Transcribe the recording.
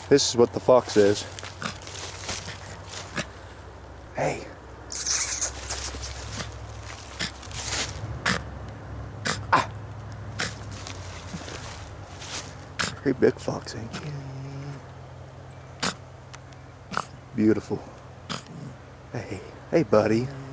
This is what the fox is. Hey. Ah. Very big fox, ain't you? Beautiful. Hey, hey, buddy.